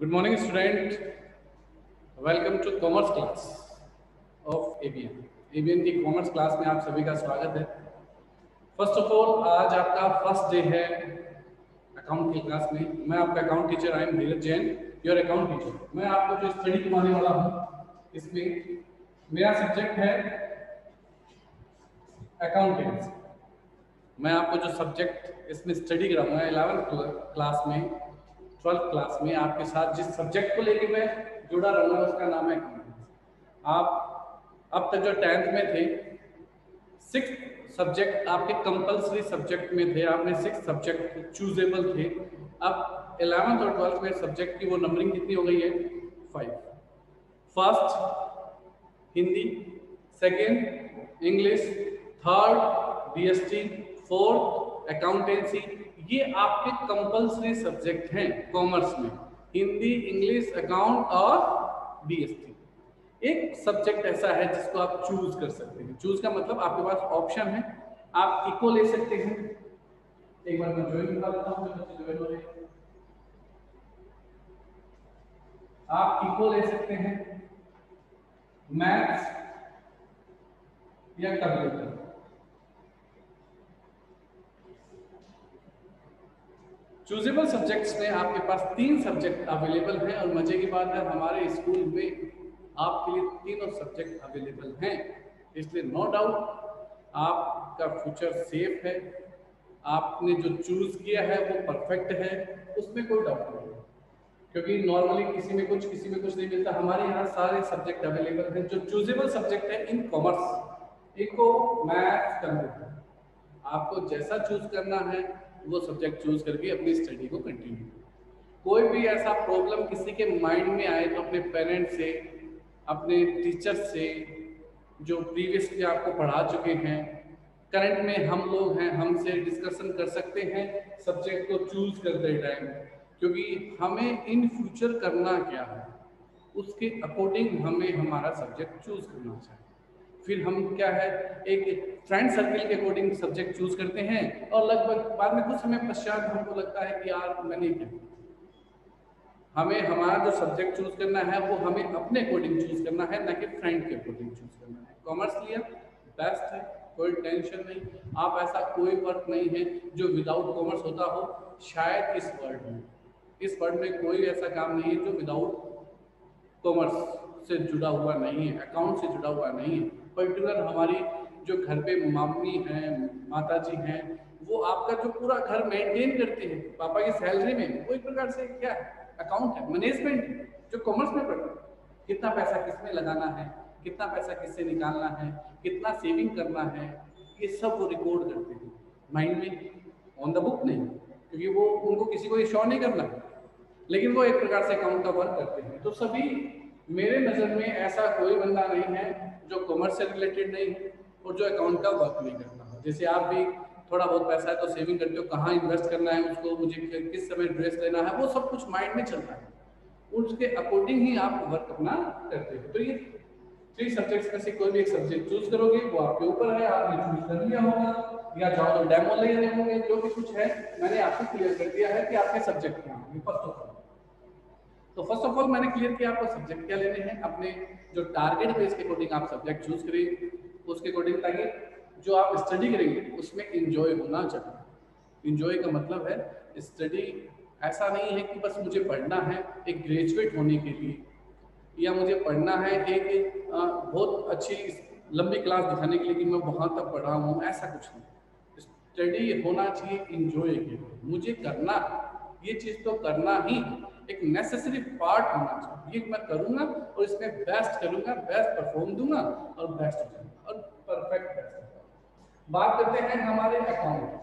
Good morning, student. Welcome to commerce class of ABN. ABN की commerce class में आप सभी का स्वागत है। फर्स्ट ऑफ ऑल, आज आपका फर्स्ट डे है अकाउंट की क्लास में। मैं आपका account teacher I am Dheeraj Jain, your account teacher. मैं आपको जो स्टडी करवाने वाला हूँ, इसमें मेरा सब्जेक्ट है अकाउंटेंसी। मैं आपको जो सब्जेक्ट इसमें स्टडी कराऊंगा 11th क्लास में, 12th क्लास में आपके साथ जिस सब्जेक्ट को लेके मैं जुड़ा रहूंगा उसका नाम है अकाउंटेंसी। आप अब तक जो 10th में थे, 6 सब्जेक्ट आपके कंपलसरी सब्जेक्ट में थे, आपने 6 सब्जेक्ट चूजेबल थे। अब 11th और 12th में सब्जेक्ट की वो नंबरिंग कितनी हो गई है? 5। First Hindi, second English, third BST, fourth accountancy. ये आपके कंपलसरी सब्जेक्ट हैं कॉमर्स में, हिंदी, इंग्लिश, अकाउंट और बीएसटी। एक सब्जेक्ट ऐसा है जिसको आप चूज कर सकते हैं। चूज का मतलब आपके पास ऑप्शन है, आप इको ले सकते हैं। एक बार मैं ज्वाइन करा देता हूं, जो बच्चे ज्वाइन हो रहे हैं, आप इको ले सकते हैं, मैथ्स या कंप्यूटर। चूजेबल सब्जेक्ट्स में आपके पास 3 सब्जेक्ट अवेलेबल हैं और मजे की बात है हमारे स्कूल में आपके लिए तीनों सब्जेक्ट अवेलेबल हैं। इसलिए नो डाउट आपका फ्यूचर सेफ है। आपने जो चूज किया है वो परफेक्ट है, उसमें कोई डाउट नहीं है। क्योंकि नॉर्मली किसी में कुछ नहीं मिलता। हमारे यहाँ सारे सब्जेक्ट अवेलेबल हैं जो चूजेबल सब्जेक्ट है in commerce, eco, maths, computer. आपको जैसा चूज करना है वो सब्जेक्ट चूज करके अपनी स्टडी को कंटिन्यू। कोई भी ऐसा प्रॉब्लम किसी के माइंड में आए तो अपने पेरेंट्स से, अपने टीचर से जो प्रीवियसली आपको पढ़ा चुके हैं, करंट में हम लोग हैं, हमसे डिस्कशन कर सकते हैं सब्जेक्ट को चूज करते टाइम। क्योंकि हमें इन फ्यूचर करना क्या है उसके अकॉर्डिंग हमें हमारा सब्जेक्ट चूज करना चाहिए। फिर हम क्या है, एक फ्रेंड सर्कल के अकॉर्डिंग सब्जेक्ट चूज करते हैं और लगभग बाद में कुछ समय पश्चात हमको लगता है कि यार मैंने क्या। हमें हमारा जो सब्जेक्ट चूज करना है वो हमें अपने अकॉर्डिंग चूज करना है, ना कि फ्रेंड के अकॉर्डिंग चूज करना है। कॉमर्स लिया बेस्ट है, कोई टेंशन नहीं। आप ऐसा कोई वर्क नहीं है जो विदाउट कॉमर्स होता हो शायद इस वर्ल्ड में कोई ऐसा काम नहीं है जो विदाउट कॉमर्स से जुड़ा हुआ नहीं है, अकाउंट से जुड़ा हुआ नहीं है। पर्टिकुलर हमारी जो घर पे मम्मी हैं, माता जी हैं, वो आपका जो पूरा घर मेंटेन करते हैं पापा की सैलरी में, वो एक प्रकार से क्या है, अकाउंट है, मैनेजमेंट, जो कॉमर्स में पढ़ते हैं। कितना पैसा किसमें लगाना है, कितना पैसा किससे निकालना है, कितना सेविंग करना है, ये सब वो रिकॉर्ड करते हैं माइंड में, ऑन द बुक नहीं, क्योंकि वो उनको किसी को ये शो नहीं करना, लेकिन वो एक प्रकार से अकाउंट का वर्क करते हैं। तो सभी मेरे नज़र में ऐसा कोई बंदा नहीं है जो कॉमर्स से रिलेटेड नहीं है और जो अकाउंट का वर्क नहीं करता हो। जैसे आप भी थोड़ा बहुत पैसा है तो सेविंग करते हो, कहाँ इन्वेस्ट करना है उसको, मुझे किस समय ड्रेस लेना है, वो सब कुछ माइंड में चलता है, उसके अकॉर्डिंग ही आप वर्क अपना करते हो। तो ये 3 सब्जेक्ट्स में से कोई भी एक सब्जेक्ट चूज करोगे, वो आपके ऊपर है, आपने चूज कर लिया होगा या चाहो तो डेमो ले रहे होंगे। जो भी कुछ है मैंने आपको क्लियर कर दिया है कि आपके सब्जेक्ट क्या होंगे। फर्स्ट ऑफ ऑल मैंने क्लियर किया आपको सब्जेक्ट क्या लेने हैं। अपने जो टारगेट बेस के अकॉर्डिंग आप सब्जेक्ट चूज करेंगे उसके अकॉर्डिंग, ताकि जो आप स्टडी करेंगे उसमें इंजॉय होना चाहिए। इंजॉय का मतलब है स्टडी ऐसा नहीं है कि बस मुझे पढ़ना है एक ग्रेजुएट होने के लिए, या मुझे पढ़ना है एक बहुत अच्छी लंबी क्लास दिखाने के लिए कि मैं वहाँ तक पढ़ा हूँ, ऐसा कुछ नहीं। स्टडी होना चाहिए इंजॉय के लिए, मुझे करना ये चीज़ तो करना ही एक नेसेसरी पार्ट होना चाहिए। ये मैं करूँगा और इसमें बेस्ट करूँगा, बेस्ट परफॉर्म दूंगा और बेस्ट हो जाऊँगा और परफेक्ट बेस्ट। बात करते हैं हमारे अकाउंट।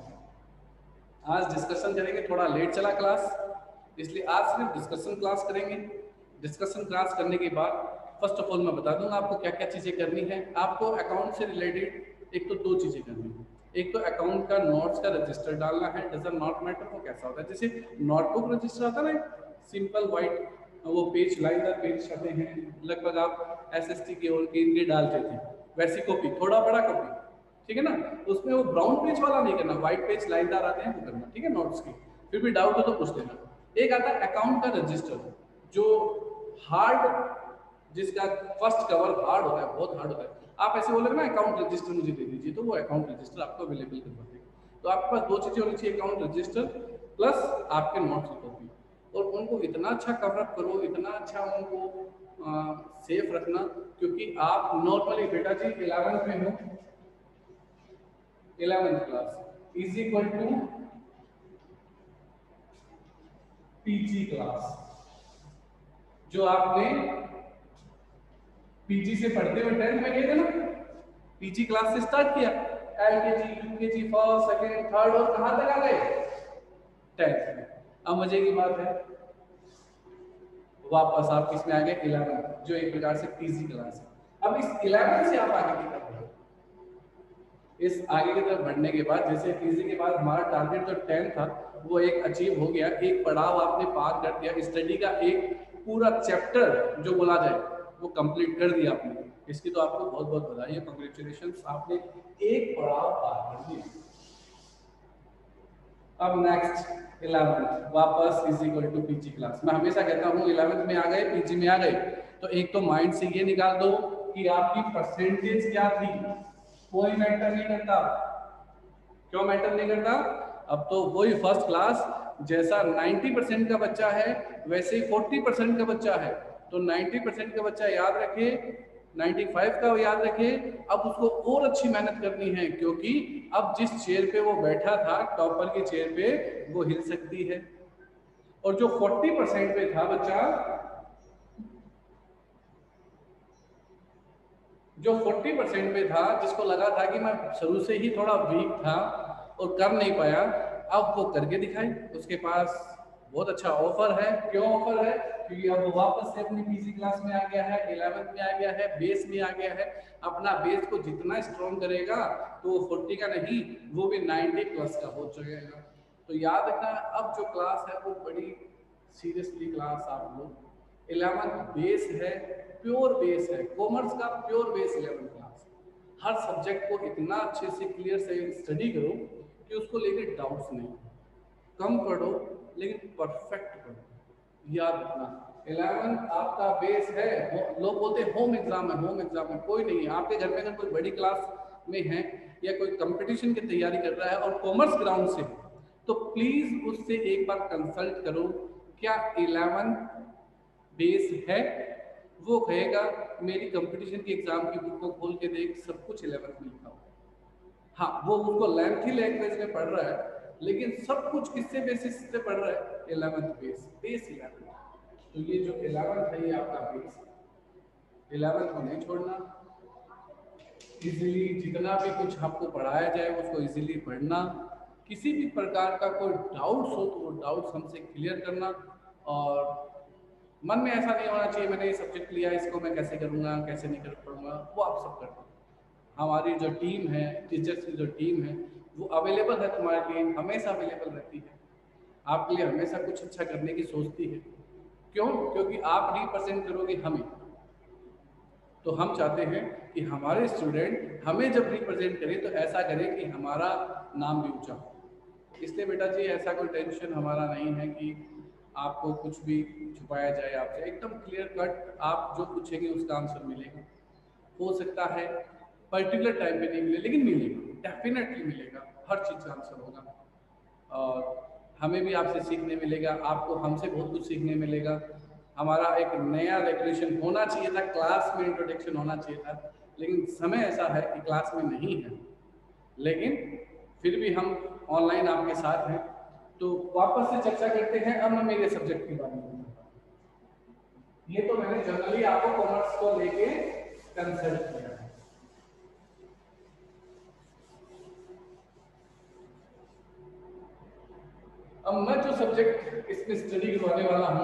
आज डिस्कशन करेंगे, थोड़ा लेट चला क्लास इसलिए आज सिर्फ डिस्कशन क्लास करेंगे। डिस्कशन क्लास करने के बाद फर्स्ट ऑफ ऑल मैं बता दूंगा आपको क्या क्या चीज़ें करनी है। आपको अकाउंट से रिलेटेड एक तो 2 चीज़ें करनी है। एक तो अकाउंट का नोट्स का रजिस्टर डालना है, डजन नॉट मैटर वो कैसा होता है। जैसे नोटबुक रजिस्टर आता है ना, सिंपल वाइट वो पेज, लाइनदार पेज आते हैं, लगभग आप एसएसटी के और के इनके डालते थे, वैसी कॉपी, थोड़ा बड़ा कॉपी, ठीक है ना। तो उसमें वो ब्राउन पेज वाला नहीं करना, व्हाइट पेज लाइनदार आते हैं वो करना, ठीक है, नोट्स की। फिर भी डाउट हो तो पूछ लेना। एक आता है अकाउंट का रजिस्टर, जो हार्ड, जिसका फर्स्ट कवर हार्ड होता है, बहुत हार्ड होता है, आप ऐसे बोलोगे ना अकाउंट रजिस्टर मुझे दे दीजिए, तो वो अकाउंट रजिस्टर आपको अवेलेबल करवा देगा। तो आपके पास दो चीज़ें होनी चाहिए, अकाउंट रजिस्टर प्लस आपके नोट्स की कॉपी। और उनको इतना अच्छा कवरअप करो, इतना अच्छा उनको सेफ रखना, क्योंकि आप नॉर्मली बेटा जी 11th में हो, 11th class is equal to PG class. जो आपने पीजी से पढ़ते हुए 10th में गए थे ना, पीजी क्लास से स्टार्ट किया, LKG, UKG, first, second, third और कहां तक आ गए 10th में। अब मजे की बात है, वापस आप इसमें आ गए 11th, जो एक प्रकार से पीजी क्लास है। अब इस 11th से आप आगे की तरफ बढ़ो, इस आगे की तरफ बढ़ने के बाद जैसे पीजी के बाद हमारा टारगेट जो 10 था वो एक अचीव हो गया, एक पड़ाव आपने पार कर दिया, स्टडी का एक पूरा चैप्टर जो बोला जाए वो कंप्लीट कर दिया आपने। इसकी तो आपको बहुत बहुत बधाई है, कांग्रेचुलेशंस, आपने एक पड़ाव पार कर दिया। अब नेक्स्ट 11th वापस is equal to PG class. मैं हमेशा कहता हूँ 11th में आ गए, पीजी में आ गए, तो एक तो माइंड से ये निकाल दो कि आपकी परसेंटेज क्या थी, कोई मैटर नहीं करता। क्यों मैटर नहीं करता? अब तो वही फर्स्ट क्लास जैसा 90% का बच्चा है वैसे ही 40% का बच्चा है, तो 90% का बच्चा याद रखे, 95 का याद रखे। अब उसको और अच्छी मेहनत करनी है, क्योंकि अब जिस चेयर पे वो बैठा था टॉपर की चेयर पे, वो हिल सकती है। और जो 40% पे था बच्चा, जो 40% पे था, जिसको लगा था कि मैं शुरू से ही थोड़ा वीक था और कर नहीं पाया, अब वो करके दिखाई। उसके पास बहुत अच्छा ऑफर है। क्यों ऑफर है? क्योंकि अब वो वापस से अपनी पीजी क्लास में आ गया है, 11th में आ गया है, बेस में आ गया है। अपना बेस को जितना स्ट्रॉन्ग करेगा तो वो 40 का नहीं, वो भी 90 प्लस का हो जाएगा। तो याद रखना, अब जो क्लास है वो बड़ी सीरियसली क्लास आप लोग, 11th बेस है, प्योर बेस है, कॉमर्स का प्योर बेस 11th क्लास। हर सब्जेक्ट को इतना अच्छे से क्लियर से स्टडी करो कि उसको लेकर डाउट्स नहीं, कम पढ़ो लेकिन परफेक्ट पढ़ो। याद रखना 11th आपका बेस है। लोग बोलते हैं होम एग्जाम है, होम एग्जाम है, कोई नहीं है। आपके घर में अगर कोई बड़ी क्लास में है या कोई कंपटीशन की तैयारी कर रहा है और कॉमर्स ग्राउंड से, तो प्लीज उससे एक बार कंसल्ट करो, क्या 11th बेस है? वो कहेगा मेरी कंपटीशन की एग्जाम की बुक को खोल के देख, सब कुछ 11th में लिखा हुआ। हाँ, वो उसको लेंथी लैंग्वेज में पढ़ रहा है, लेकिन सब कुछ किससे बेसिस से पढ़ रहा है? 11th base, base 11th। तो ये जो 11th है ये आपका बेस, 11th को नहीं छोड़ना। इजीली जितना भी कुछ आपको पढ़ाया जाए उसको इजीली पढ़ना। किसी भी प्रकार का कोई डाउट्स हो तो वो डाउट्स हमसे क्लियर करना। और मन में ऐसा नहीं होना चाहिए मैंने ये सब्जेक्ट लिया, इसको मैं कैसे करूँगा, कैसे नहीं कर पाऊँगा, वो आप सब करते हैं। हमारी जो टीम है, टीचर्स की जो टीम है, वो अवेलेबल है तुम्हारे लिए, हमेशा अवेलेबल रहती है, आपके लिए हमेशा कुछ अच्छा करने की सोचती है। क्यों? क्योंकि आप रिप्रेजेंट करोगे हमें, तो हम चाहते हैं कि हमारे स्टूडेंट हमें जब रिप्रेजेंट करें तो ऐसा करें कि हमारा नाम भी ऊंचा हो। इसलिए बेटा जी ऐसा कोई टेंशन हमारा नहीं है कि आपको कुछ भी छुपाया जाए आपसे, एकदम क्लियर कट आप जो पूछेंगे उसका आंसर मिलेगा। हो सकता है पर्टिकुलर टाइम पे नहीं मिले, लेकिन मिलेगा, डेफिनेटली मिलेगा, हर चीज़ का आंसर होगा। और हमें भी आपसे सीखने मिलेगा, आपको हमसे बहुत कुछ सीखने मिलेगा। हमारा एक नया रेगुलेशन होना चाहिए था, क्लास में इंट्रोडक्शन होना चाहिए था, लेकिन समय ऐसा है कि क्लास में नहीं है। लेकिन फिर भी हम ऑनलाइन आपके साथ हैं। तो वापस से चर्चा करते हैं। अब मैं मेरे सब्जेक्ट के बारे में, ये तो मैंने जनरली आपको कॉमर्स को लेके कंसल्ट किया है। अब मैं जो सब्जेक्ट इसमें स्टडी करवाने वाला हूं,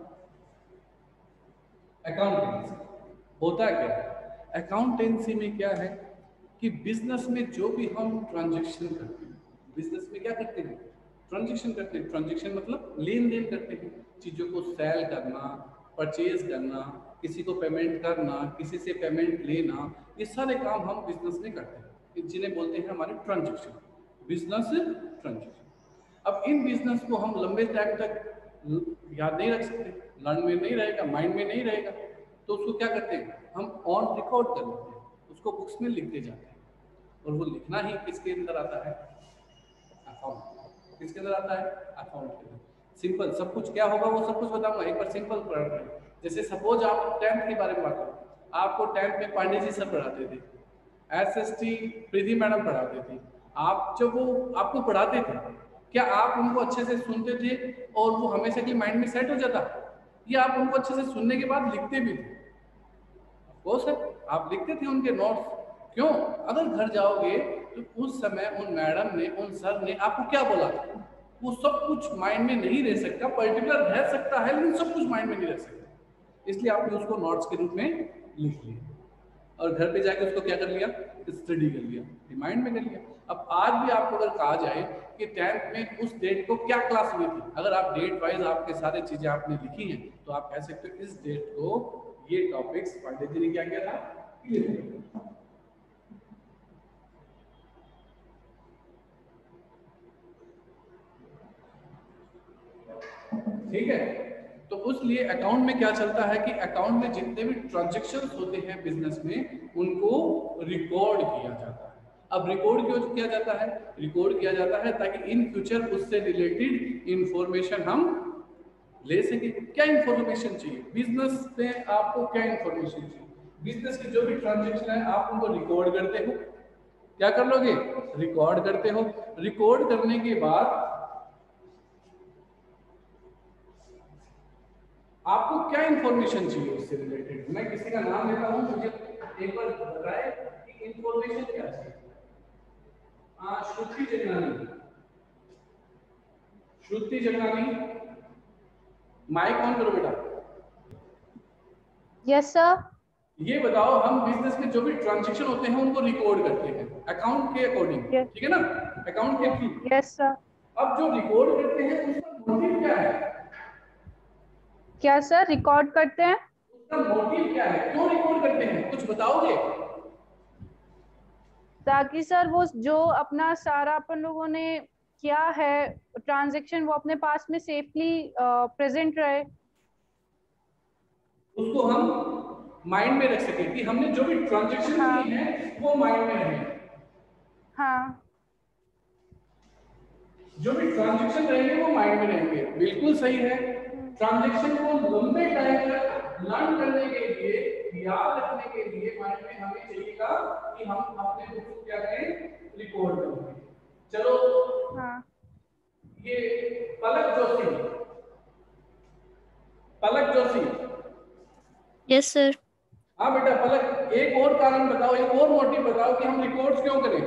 अकाउंटेंसी। होता क्या है अकाउंटेंसी में? क्या है कि बिजनेस में जो भी हम ट्रांजैक्शन करते हैं, बिजनेस में क्या करते हैं? ट्रांजैक्शन करते हैं। ट्रांजैक्शन मतलब लेन देन करते हैं, चीज़ों को सेल करना, परचेज करना, किसी को पेमेंट करना, किसी से पेमेंट लेना, ये सारे काम हम बिजनेस में करते हैं, जिन्हें बोलते हैं हमारे ट्रांजैक्शन, बिजनेस ट्रांजैक्शन। अब इन बिजनेस को हम लंबे टाइम तक याद नहीं रख सकते, लर्न में नहीं रहेगा, माइंड में नहीं रहेगा, तो उसको क्या करते हैं हम ऑन रिकॉर्ड कर लेते हैं, उसको बुक्स में लिखते जाते हैं। और वो लिखना ही किसके अंदर आता है? अकाउंट। किसके अंदर आता है? अकाउंट के अंदर। सिंपल, सब कुछ क्या होगा वो सब कुछ बताऊंगा, एक बार सिंपल पढ़। जैसे सपोज आप 10th के बारे में बात करो, आपको 10th में पांडे जी सर पढ़ाते थे, SST प्रीति मैडम पढ़ाते थे। आप जब वो आपको पढ़ाते थे, क्या आप उनको अच्छे से सुनते थे और वो हमेशा के माइंड में सेट हो जाता, या आप उनको अच्छे से सुनने के बाद लिखते भी थे? वो सर आप लिखते थे उनके नोट्स। क्यों? अगर घर जाओगे तो उस समय उन मैडम ने, उन सर ने आपको क्या बोला, वो सब कुछ माइंड में नहीं रह सकता, पर्टिकुलर रह सकता है लेकिन सब कुछ माइंड में नहीं रह सकता। इसलिए आपने उसको नोट्स के रूप में लिख लिया और घर पे जाके उसको क्या कर लिया? स्टडी कर लिया, रिमाइंड में कर लिया। अब आज भी आपको अगर कहा जाए कि 10th में उस डेट को क्या क्लास हुई थी, अगर आप डेट वाइज आपके सारे चीजें आपने लिखी हैं तो आप कह सकते हो इस डेट को ये टॉपिक्स पांडे जी ने क्या किया था, क्लियर किया। ठीक है, तो उसलिए अकाउंट में क्या चलता है कि अकाउंट में जितने भी ट्रांजैक्शंस होते हैं बिजनेस में उनको रिकॉर्ड किया जाता है। अब रिकॉर्ड क्यों किया जाता है? रिकॉर्ड किया जाता है ताकि इन फ्यूचर उससे रिलेटेड इंफॉर्मेशन हम ले सके। क्या इंफॉर्मेशन चाहिए बिजनेस में? आपको क्या इंफॉर्मेशन चाहिए? बिजनेस की जो भी ट्रांजैक्शन है आप उनको रिकॉर्ड करते हो। क्या कर लोगे? रिकॉर्ड करते हो। रिकॉर्ड करने के बाद आपको क्या इंफॉर्मेशन चाहिए उससे रिलेटेड? मैं किसी का नाम लेता हूं, मुझे एक बार बताए कि इंफॉर्मेशन क्या चाहिए। श्रुति जगनानी। श्रुति जगनानी, माइक ऑन करो बेटा। Yes sir. ये बताओ, हम बिजनेस में जो भी ट्रांजैक्शन होते हैं उनको रिकॉर्ड करते हैं अकाउंट के अकॉर्डिंग, ठीक है ना, अकाउंट के थ्रू। Yes sir. अब जो रिकॉर्ड करते हैं उसका मोटिव क्या है? क्या सर रिकॉर्ड करते हैं? उसका मोटिव क्या है, क्यों रिकॉर्ड करते हैं, कुछ बताओगे? ताकि सर वो जो अपना सारा अपन लोगों ने किया है ट्रांजैक्शन वो अपने पास में सेफली प्रेजेंट रहे। उसको हम माइंड में रख सके कि हमने जो भी ट्रांजैक्शन हाँ की है वो माइंड में रहे। हाँ। जो भी ट्रांजैक्शन रहेंगे वो माइंड में रहेंगे, बिल्कुल सही है। ट्रांजैक्शन को लंबे टाइम तक लर्न करने के लिए, याद रखने के लिए माइंड में हमें चाहिएगा कि हम अपने बुक को क्या करें, रिकॉर्ड करें। चलो हाँ। ये पलक जोशी, पलक जोशी। Yes sir. हाँ बेटा पलक, एक और कारण बताओ, एक और मोटिव बताओ कि हम रिकॉर्ड्स क्यों करें।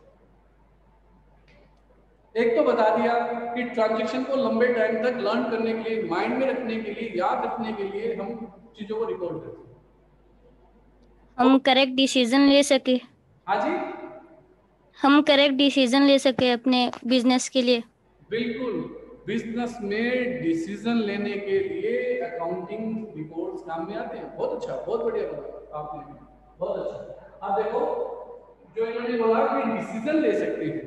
एक तो बता दिया कि ट्रांजैक्शन को लंबे टाइम तक लर्न करने के लिए, माइंड में रखने के लिए, याद रखने के लिए हम चीजों को रिकॉर्ड करते हैं। हम करेक्ट डिसीजन ले सके। हाँ जी, हम करेक्ट डिसीजन ले सके अपने बिजनेस के लिए। बिल्कुल। बिजनेस में डिसीजन लेने के लिए अकाउंटिंग रिपोर्ट्स काम में आते हैं। बहुत अच्छा, बहुत बढ़िया बोला आपने, बहुत अच्छा। अब देखो जो इन्होंने बोला कि डिसीजन ले सकते हैं,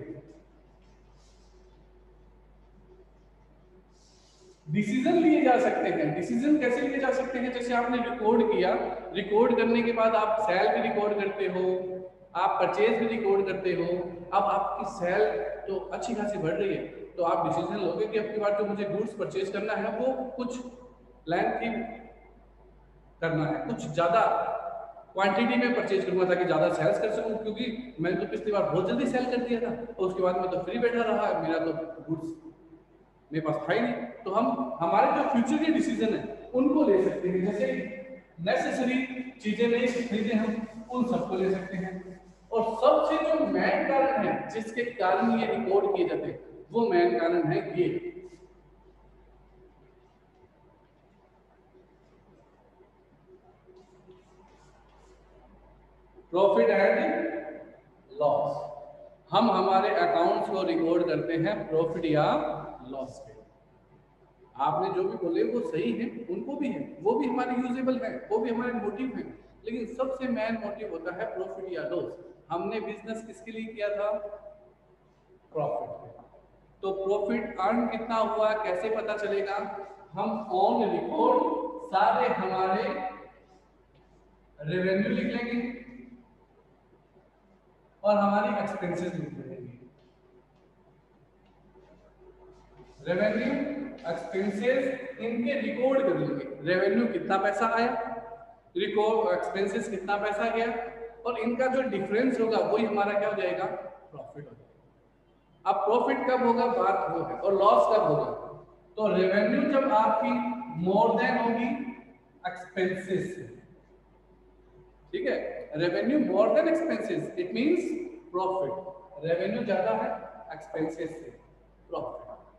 डिसीजन लिए जा सकते हैं। डिसीजन कैसे लिए जा सकते हैं? जैसे आपने रिकॉर्ड किया, रिकॉर्ड करने के बाद आप सेल भी रिकॉर्ड करते हो, आप परचेज भी रिकॉर्ड करते हो। अब आपकी सेल तो अच्छी खासी बढ़ रही है तो आप डिसीजन लोगे कि अब की बार जो मुझे गुड्स परचेज करना है वो कुछ लेंथी करना है, कुछ ज़्यादा क्वांटिटी में परचेज करूंगा ताकि ज़्यादा सेल्स कर सकूं, क्योंकि मैंने तो पिछली बार बहुत जल्दी सेल कर दिया था और उसके बाद मैं तो फ्री बैठा रहा, मेरा तो गुड्स मेरे पास था ही नहीं। तो हम हमारे जो फ्यूचर के डिसीजन है उनको ले सकते हैं। जैसे नेसेसरी चीजें नहीं खरीदे हम उन सबको ले सकते हैं। और सबसे जो मेन कारण है जिसके कारण ये रिकॉर्ड किए जाते हैं वो मेन कारण है ये प्रॉफिट एंड लॉस। हम हमारे अकाउंट्स को रिकॉर्ड करते हैं प्रॉफिट या लॉस पे। आपने जो भी बोले वो सही है, उनको भी है, वो भी हमारे यूजेबल है, वो भी हमारे मोटिव है, लेकिन सबसे मेन मोटिव होता है प्रॉफिट या लॉस। हमने बिजनेस किसके लिए किया था? प्रॉफिट। तो प्रॉफिट अर्न कितना हुआ कैसे पता चलेगा? हम ऑन रिकॉर्ड सारे हमारे रेवेन्यू लिख लेंगे और हमारी एक्सपेंसेस लिख लेंगे। रेवेन्यू एक्सपेंसेस इनके रिकॉर्ड कर लेंगे। रेवेन्यू कितना पैसा आया, रिकॉर्ड एक्सपेंसेस कितना पैसा गया, और इनका जो डिफरेंस होगा वही हमारा क्या हो जाएगा? प्रॉफिट हो जाएगा। अब प्रॉफिट कब होगा बात वो है, और लॉस कब होगा? तो रेवेन्यू जब आपकी मोर देन होगी एक्सपेंसेस, ठीक है, revenue more than expenses it means profit. Revenue ज्यादा है एक्सपेंसेस से, profit.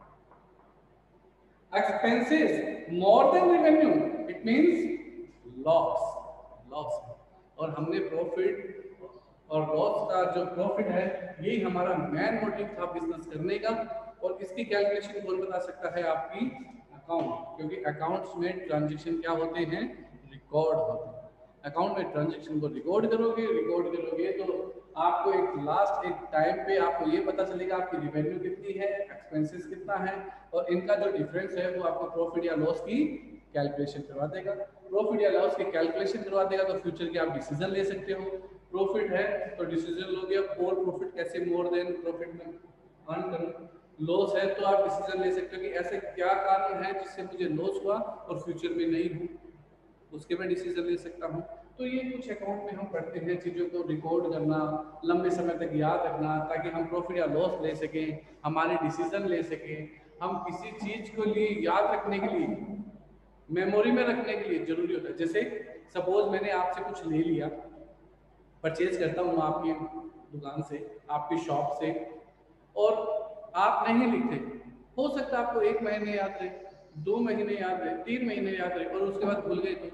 Expenses more than revenue it means loss, loss. और हमने प्रॉफिट और लॉस का जो प्रॉफिट है यही हमारा मेन मोटिव था बिजनेस करने का, और इसकी कैलकुलेशन कौन बता सकता है? आपकी अकाउंट, क्योंकि अकाउंट्स में ट्रांजैक्शन क्या होते हैं? रिकॉर्ड होते हैं। अकाउंट में ट्रांजैक्शन को रिकॉर्ड करोगे तो आपको एक लास्ट एक टाइम पे आपको ये पता चलेगा आपकी रेवेन्यू कितनी है, एक्सपेंसेस कितना है, और इनका जो डिफरेंस है वो आपको प्रॉफिट या लॉस की कैलकुलेशन करवा देगा। प्रॉफिट या लॉस की कैलकुलेशन करवा देगा तो फ्यूचर के आप डिसीजन ले सकते हो। प्रॉफिट है तो डिसीजन लोगे अब और प्रॉफिट कैसे मोर देन प्रॉफिट में अर्न करूं। लॉस है तो आप डिसीजन ले सकते हो कि ऐसे क्या कारण है जिससे मुझे लॉस हुआ और फ्यूचर में नहीं हो, उसके मैं डिसीजन ले सकता हूँ। तो ये कुछ अकाउंट में हम पढ़ते हैं, चीज़ों को रिकॉर्ड करना, लंबे समय तक याद रखना, ताकि हम प्रॉफिट या लॉस ले सकें, हमारे डिसीजन ले सकें। हम किसी चीज़ को लिए याद रखने के लिए, मेमोरी में रखने के लिए जरूरी होता है। जैसे सपोज मैंने आपसे कुछ ले लिया, परचेज करता हूँ आपकी दुकान से, आपकी शॉप से, और आप नहीं लिखते, हो सकता है आपको 1 महीने याद रहे, 2 महीने याद रहे, 3 महीने याद रहे, और उसके बाद भूल गए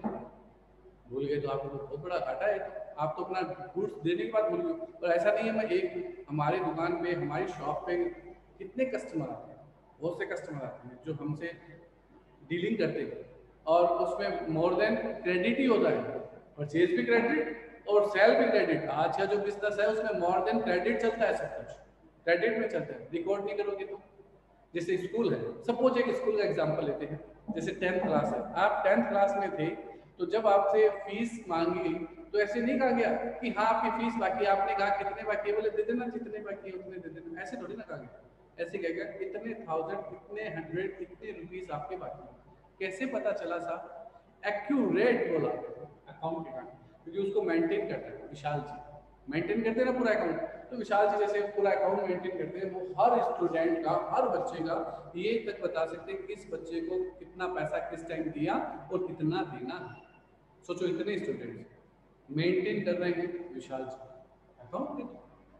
तो आपको तो बहुत बड़ा घाटा है। तो आप तो अपना गुड्स देने के बाद भूल गए। और ऐसा नहीं है मैं एक, हमारी दुकान पे, हमारी शॉप पे कितने कस्टमर आते हैं, बहुत से कस्टमर आते हैं जो हमसे डीलिंग करते हैं, और उसमें मोर देन क्रेडिट ही होता है, परचेज भी क्रेडिट और सेल भी क्रेडिट। आज का जो बिजनेस है उसमें मोर देन क्रेडिट चलता है, सब कुछ क्रेडिट में चलता है। रिकॉर्ड नहीं करोगे तो, जैसे स्कूल है, सपोज एक स्कूल का एग्जांपल लेते हैं, जैसे 10th क्लास है, आप 10th क्लास में थे, तो जब आपसे फीस मांगी गई तो ऐसे नहीं कहा गया कि हाँ आपकी फीस बाकी, आपने कहा कितने बाकी, बोले दे देना, जितने बाकी है उतने दे देना, ऐसे थोड़ी ना कहा गया। ऐसे कह गया इतने 1000, इतने 100, इतने रुपीस आपके बाकी। कैसे पता चला सा? एक्यूरेट बोला अकाउंट के, क्योंकि उसको मेंटेन करता है विशाल जी, मेंटेन करते हैं ना पूरा अकाउंट। तो विशाल जी जैसे पूरा अकाउंट मेंटेन करते हैं, वो हर स्टूडेंट का, हर बच्चे का ये तक बता सकते हैं किस बच्चे को कितना पैसा किस टाइम दिया और कितना देना है। सोचो इतने स्टूडेंट्स मेंटेन कर रहे हैं विशाल जी अकाउंट।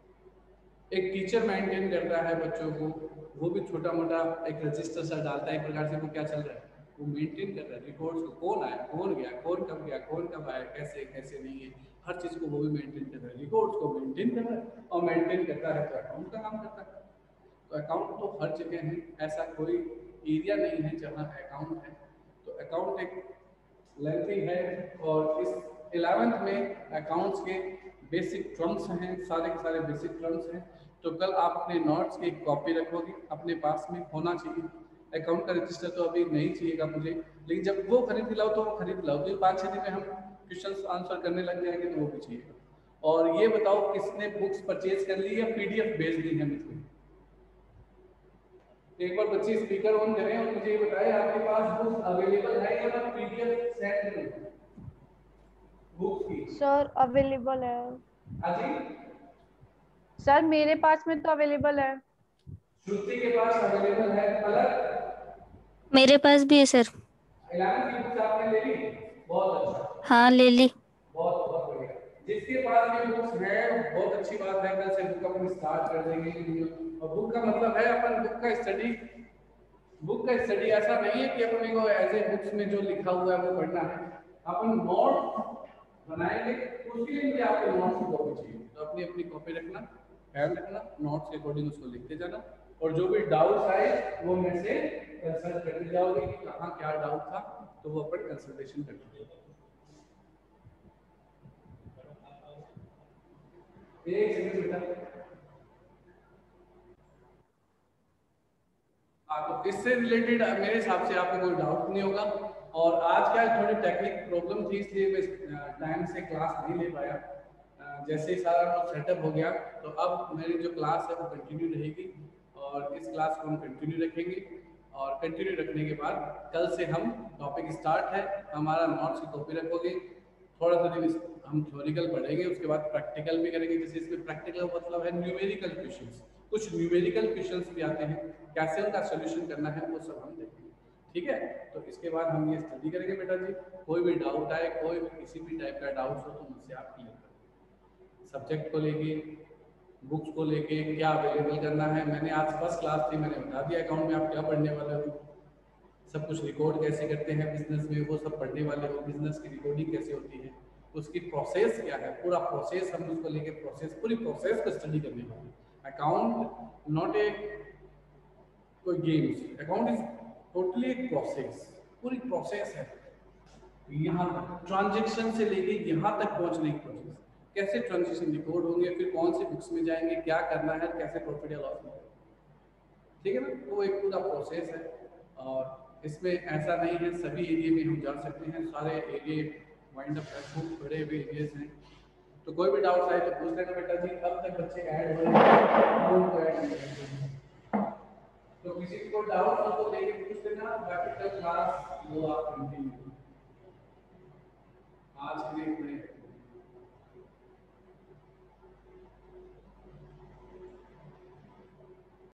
एक टीचर मेंटेन करता है बच्चों को, वो भी छोटा मोटा एक रजिस्टर सा डालता है, एक प्रकार से वो क्या चल रहा है, वो मेंटेन कर रहा है रिकॉर्ड्स को, कौन आया, कौन गया, कौन कब गया, कौन कब आया, कैसे कैसे नहीं है, हर चीज़ को वो भी मेंटेन कर रहा है, रिकॉर्ड्स को मेंटेन कर रहा है। और मेंटेन करता है तो अकाउंट का काम करता है। तो अकाउंट तो हर जगह है, ऐसा कोई एरिया नहीं है जहाँ अकाउंट है। तो अकाउंट एक लेंथी है, और इस 11th में अकाउंट्स के बेसिक टर्म्स हैं, सारे के सारे बेसिक टर्म्स हैं। तो कल आप अपने नोट्स की कॉपी रखोगे, अपने पास में होना चाहिए। अकाउंट का रजिस्टर तो अभी नहीं चाहिएगा मुझे, लेकिन जब वो खरीद लाओ तो वो खरीद लाओ, तो 5-6 दिन में हम क्वेश्चन आंसर करने लग जाएंगे, तो वो भी चाहिएगा। और ये बताओ किसने बुक्स परचेज कर ली या PDF भेज दी है मुझको? एक बार बच्चे स्पीकर ऑन करें और मुझे ये बताएं आपके पास बुक्स अवेलेबल है या मैं PDF सेंड करूं बुक्स की? सर अवेलेबल है। हाँ जी, सर मेरे पास में तो अवेलेबल है। श्रुति के पास अवेलेबल है, अलग मेरे पास भी है सर। 11 की बुक्स आपने ले ली? बहुत अच्छा, हाँ ले ली। बहुत बहुत बढ़िया। जिसके पास ये बुक्स है बहुत अच्छी बात है, कल से बुक अपन स्टार्ट कर देंगे। और बुक का मतलब है अपन बुक का स्टडी, बुक का स्टडी ऐसा नहीं है कि अपने को एज ए बुक्स में जो लिखा हुआ है वो पढ़ना है, अपन नोट बनाएंगे। उसके लिए मुझे आपके नोट्स की कॉपी चाहिए, तो अपनी अपनी कॉपी रखना, पैन रखना, नोट्स के अकॉर्डिंग उसको लिखते जाना, और जो भी डाउट्स आए वो मेरे से कंसल्ट करते जाओगे कि कहाँ क्या डाउट था, तो वो अपन कंसल्टेशन करते जाओगे। एक सेकंड बेटा, हाँ, तो इससे रिलेटेड मेरे हिसाब से आपको कोई डाउट नहीं होगा। और आज क्या थोड़ी टेक्निक प्रॉब्लम थी, इसलिए मैं टाइम से क्लास नहीं ले पाया। जैसे ही सारा कुछ सेटअप हो गया तो अब मेरी जो क्लास है वो कंटिन्यू रहेगी, और इस क्लास को हम कंटिन्यू रखेंगे। और कंटिन्यू रखने के बाद कल से हम टॉपिक स्टार्ट है, हमारा नोट्स की कॉपी रखोगे, थोड़ा सा दिन हम थ्योरिकल पढ़ेंगे, उसके बाद प्रैक्टिकल भी करेंगे। जैसे इसमें प्रैक्टिकल मतलब है न्यूमेरिकल क्वेश्चंस, कुछ न्यूमेरिकल क्वेश्चंस भी आते हैं, कैसे उनका सोल्यूशन करना है वो सब हम देखेंगे। ठीक है, तो इसके बाद हम ये स्टडी करेंगे बेटा जी। कोई भी डाउट आए, कोई भी किसी भी टाइप का डाउट हो तो मुझसे आप क्लियर करें। सब्जेक्ट को लेके, बुक्स को लेके क्या अवेलेबल करना है, मैंने आज फर्स्ट क्लास थी, मैंने बता दिया अकाउंट में आप क्या पढ़ने वाले हो, सब कुछ रिकॉर्ड कैसे करते हैं बिजनेस में वो सब पढ़ने वाले हो, बिजनेस की रिकॉर्डिंग कैसे होती है, उसकी प्रोसेस क्या है, पूरा प्रोसेस हम उसको लेके प्रोसेस, पूरी प्रोसेस को स्टडी करने वाले हैं। अकाउंट नॉट ए कोई गेम्स, अकाउंट इज टोटली एक प्रोसेस, पूरी प्रोसेस है। यहाँ तक ट्रांजेक्शन से लेके यहाँ तक पहुँचने की प्रोसेस, कैसे ट्रांजेक्शन रिकॉर्ड होंगे, फिर कौन से बुक्स में जाएंगे, क्या करना है, कैसे प्रॉफिट या लॉस में, ठीक है ना। तो एक पूरा प्रोसेस है, और इसमें ऐसा नहीं है सभी एरिया में हम जा सकते हैं, सारे एरिया वाइंड अप है, खूब बड़े हुए एरियाज हैं। तो कोई भी डाउट आए तो पूछ लेना बेटा जी। अब तक बच्चे ऐड हो रहे हैं, तो किसी को डाउट हो तो लेके पूछ लेना, बाकी कल क्लास वो आप कंटिन्यू। आज के लिए